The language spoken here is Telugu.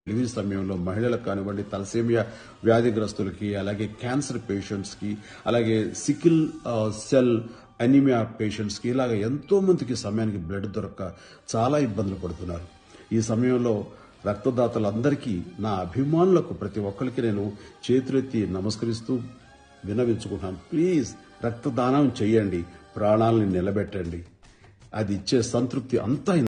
డెలివరీ సమయంలో మహిళలకు కానివ్వండి, తలసేమియా వ్యాధిగ్రస్తులకి, అలాగే క్యాన్సర్ పేషెంట్స్ కి, అలాగే సికిల్ సెల్ అనీమియా పేషెంట్స్ కి, ఇలాగ ఎంతో మందికి సమయానికి బ్లడ్ దొరక్క చాలా ఇబ్బందులు పడుతున్నారు. ఈ సమయంలో రక్తదాతలందరికీ, నా అభిమానులకు ప్రతి ఒక్కరికి నేను చేతులెత్తి నమస్కరిస్తూ విన్నవించుకుంటున్నాను. ప్లీజ్ రక్తదానం చేయండి, ప్రాణాలని నిలబెట్టండి. అది ఇచ్చే సంతృప్తి అంతా